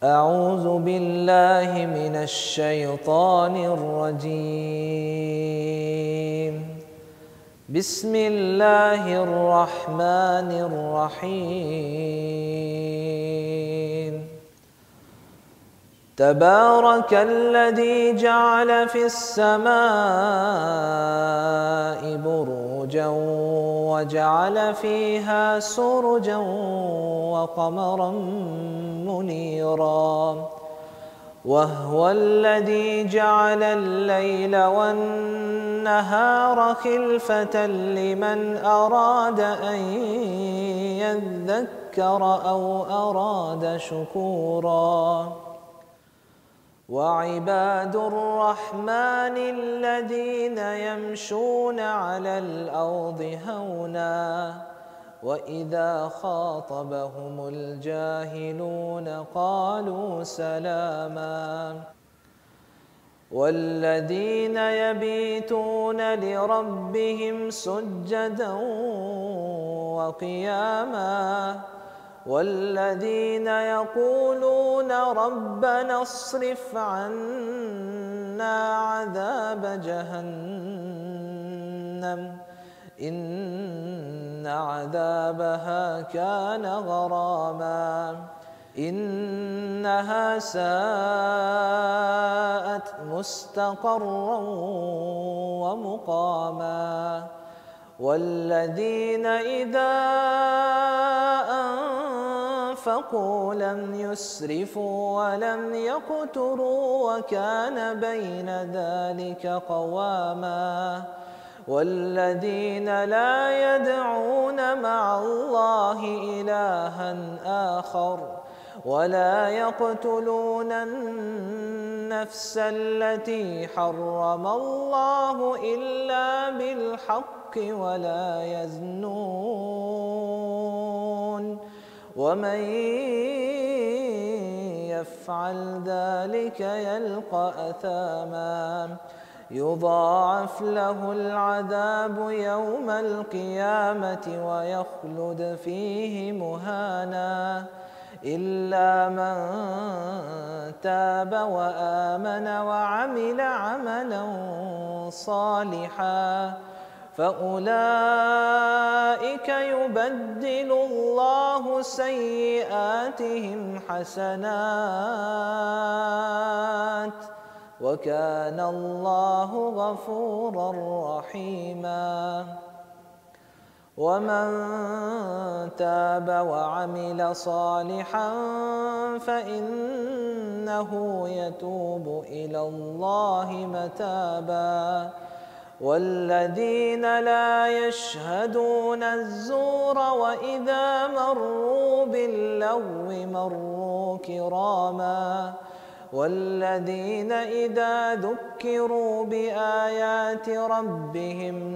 أعوذ بالله من الشيطان الرجيم. بسم الله الرحمن الرحيم. تبارك الذي جعل في السماء بروجا وجعل فيها سرجا وقمرا منيرا وهو الذي جعل الليل والنهار خلفة لمن أراد أن يذكر أو أراد شكورا وعباد الرحمن الذين يمشون على الأرض هونا وإذا خاطبهم الجاهلون قالوا سلاما والذين يبيتون لربهم سجدا وقياما والذين يقولون ربنا اصرف عنا عذاب جهنم إن عذابها كان غراما إنها ساءت مستقرا ومقاما والذين إذا أنفقوا لم يسرفوا ولم يقتروا وكان بين ذلك قواما والذين لا يدعون مع الله إلها آخر ولا يقتلون النفس التي حرم الله إلا بالحق ولا يزنون ومن يفعل ذلك يلقى أثاما يضاعف له العذاب يوم القيامة ويخلد فيه مهانا إلا من تاب وآمن وعمل عملا صالحا فأولئك يبدل الله سيئاتهم حسنات وكان الله غفورا رحيما ومن تاب وعمل صالحا فإنه يتوب إلى الله متابا والذين لا يشهدون الزور وإذا مروا باللغو مروا كراما والذين إذا ذكروا بآيات ربهم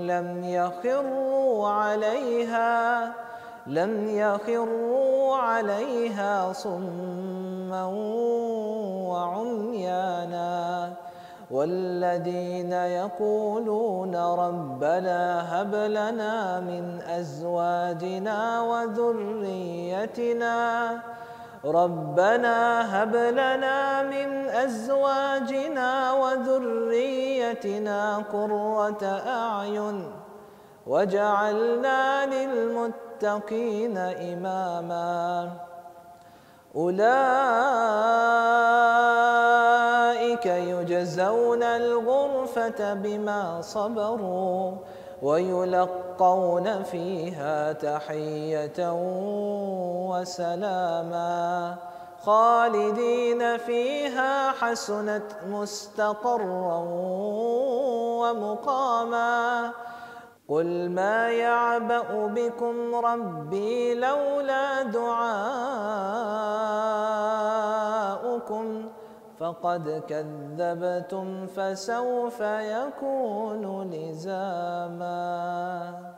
لم يخروا عليها صما وعميانا والذين يقولون ربنا هب لنا من أزواجنا وذريتنا قرة أعين وجعلنا للمتقين إماما أولئك يجزون الغرفة بما صبروا ويلقون فيها تحية وسلاما خالدين فيها حسنت مستقرا ومقاما قل ما يعبأ بكم ربي لولا دعاؤكم فقد كذبتم فسوف يكون لزاما.